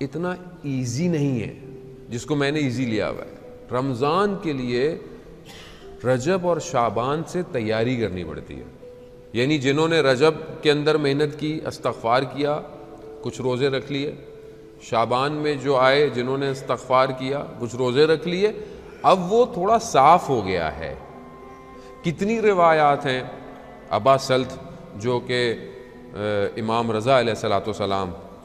اتنا ایزی نہیں ہے جس کو میں نے ایزی لیا ہوا ہے. رمضان کے لیے رجب اور شعبان سے تیاری کرنی پڑتی ہے. یعنی جنہوں نے رجب کے اندر محنت کی، استغفار کیا، کچھ روزے رکھ لیے، شعبان میں جو آئے جنہوں نے استغفار کیا، کچھ روزے رکھ لیے، اب وہ تھوڑا صاف ہو گیا ہے. کتنی روایات ہیں. ابا سلط جو کہ امام رضا علیہ السلام،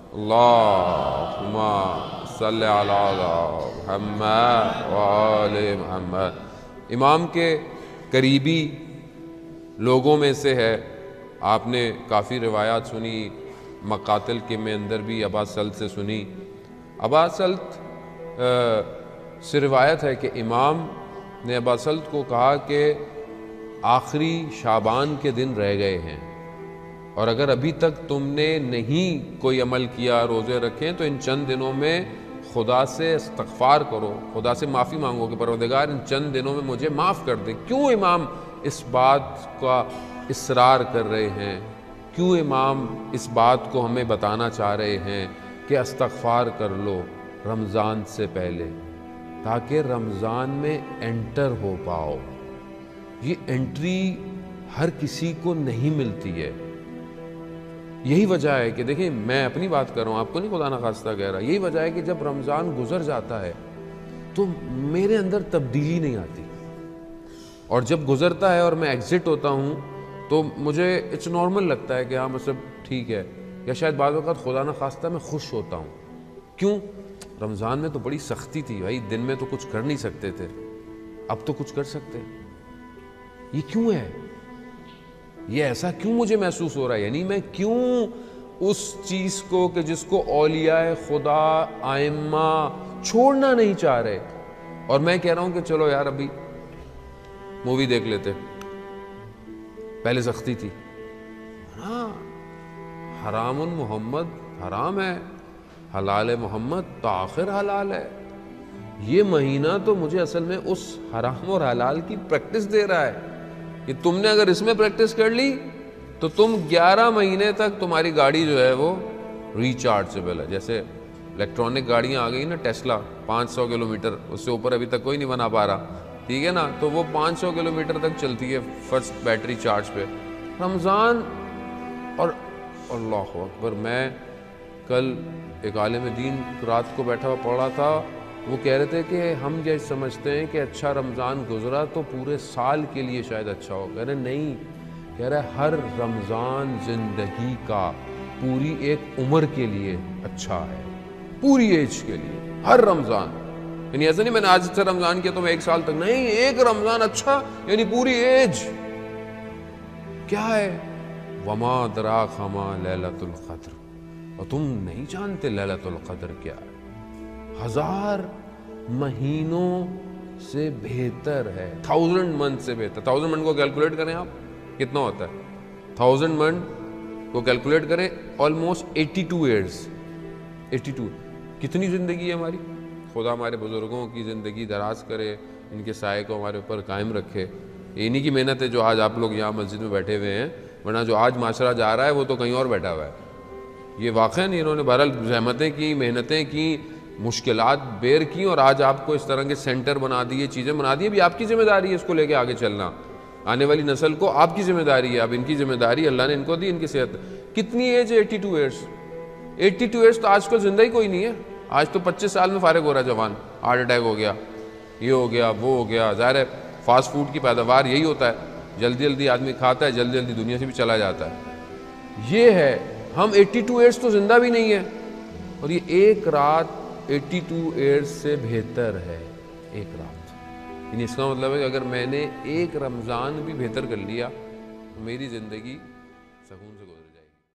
اللہم صلی علی محمد وآل محمد، امام کے قریبی لوگوں میں سے ہے. آپ نے کافی روایات سنی، مقاتل کے میں اندر بھی ابا سلط سے سنی. ابا سلط سے روایت ہے کہ امام نے ابا سلط کو کہا کہ آخری شعبان کے دن رہ گئے ہیں، اور اگر ابھی تک تم نے نہیں کوئی عمل کیا، روزے رکھیں، تو ان چند دنوں میں خدا سے استغفار کرو، خدا سے معافی مانگو کہ پروردگار ان چند دنوں میں مجھے معاف کر دے. کیوں امام اس بات کا اصرار کر رہے ہیں؟ کیوں امام اس بات کو ہمیں بتانا چاہ رہے ہیں کہ استغفار کر لو رمضان سے پہلے، تاکہ رمضان میں انٹر ہو پاؤ. یہ انٹری ہر کسی کو نہیں ملتی ہے. یہی وجہ ہے کہ دیکھیں، میں اپنی بات کر رہا ہوں، آپ کو نہیں خدا نخواستہ کہہ رہا. یہی وجہ ہے کہ جب رمضان گزر جاتا ہے تو میرے اندر تبدیلی نہیں آتی، اور جب گزرتا ہے اور میں ایگزٹ ہوتا ہوں تو مجھے اٹس نارمل لگتا ہے کہ ہاں مطلب ٹھیک ہے، یا شاید بعض اوقات خدا نخواستہ میں خوش ہوتا ہوں. کیوں؟ رمضان میں تو بڑی سختی تھی بھائی، دن میں تو کچھ کر نہیں سکتے تھے، اب تو کچھ کر سکتے. یہ کیوں ہے؟ یہ ایسا کیوں مجھے محسوس ہو رہا ہے؟ یعنی میں کیوں اس چیز کو کہ جس کو اولیاء خدا ائمہ چھوڑنا نہیں چاہ رہے، اور میں کہہ رہا ہوں کہ چلو یار ابھی مووی دیکھ لیتے. پہلے سختی تھی، ہاں حرام محمد حرام ہے، حلال محمد تآخر حلال ہے. یہ مہینہ تو مجھے اصل میں اس حرام اور حلال کی پریکٹس دے رہا ہے کہ تم نے اگر اس میں پریکٹس کر لی تو تم 11 مہینے تک تمہاری گاڑی جو ہے وہ ریچارجبل ہے. جیسے الیکٹرانک گاڑیاں آ گئی نا، ٹیسلا 500 کلومیٹر، اس سے اوپر ابھی تک کوئی نہیں بنا پا رہا، ٹھیک ہے نا، تو وہ 500 کلومیٹر تک چلتی ہے فرسٹ بیٹری چارج پہ. رمضان اور اللہ اکبر، میں کل ایک عالم دین رات کو بیٹھا ہوا پڑھ رہا تھا، وہ کہہ رہے تھے کہ ہم یہ سمجھتے ہیں کہ اچھا رمضان گزرا تو پورے سال کے لیے شاید اچھا ہو. کہہ رہے نہیں، کہہ رہے ہر رمضان زندگی کا پوری ایک عمر کے لیے اچھا ہے، پوری ایج کے لیے ہر رمضان. یعنی ایسا نہیں میں نے آج سے رمضان کیا تو میں 1 سال تک، نہیں، ایک رمضان اچھا یعنی پوری ایج. کیا ہے؟ وما ادراک ما لیلۃ القدر، اور تم نہیں جانتے لیلۃ القدر کیا ہے. 1000 مہینوں سے بہتر ہے، 1000 منتھ سے بہتر. 1000 منتھ کو کیلکولیٹ کریں آپ، کتنا ہوتا ہے؟ 1000 منتھ کو کیلکولیٹ کریں، آلموسٹ 82 ایئرز. 82 کتنی زندگی ہے ہماری؟ خدا ہمارے بزرگوں کی زندگی دراز کرے، ان کے سائے کو ہمارے اوپر قائم رکھے. انہی کی محنت ہے جو آج آپ لوگ یہاں مسجد میں بیٹھے ہوئے ہیں، ورنہ جو آج معاشرہ جا رہا ہے وہ تو کہیں اور بیٹھا ہوا ہے. یہ واقعاً انہوں نے بہرحال زحمتیں کی، محنتیں کی، مشکلات بیر کی، اور آج آپ کو اس طرح کے سینٹر بنا دیے، چیزیں بنا دی. ابھی آپ کی ذمہ داری ہے اس کو لے کے آگے چلنا. آنے والی نسل کو آپ کی ذمہ داری ہے، اب ان کی ذمہ داری اللہ نے ان کو دی. ان کی صحت کتنی ایج ہے؟ 82 ایئرس. 82 ایئرس تو آج کل زندہ ہی کوئی نہیں ہے. آج تو 25 سال میں فارغ ہو رہا ہے جوان، ہارٹ اٹیک ہو گیا، یہ ہو گیا، وہ ہو گیا. ظاہر ہے فاسٹ فوڈ کی پیداوار یہی ہوتا ہے، جلدی جلدی آدمی کھاتا ہے، جلدی جلدی دنیا سے بھی چلا جاتا ہے. یہ ہے، ہم 82 ایئرس تو زندہ بھی نہیں ہے، اور یہ ایک رات 82 ایئرس سے بہتر ہے. ایک رات، یعنی اس کا مطلب ہے کہ اگر میں نے ایک رمضان بھی بہتر کر لیا تو میری زندگی سکون سے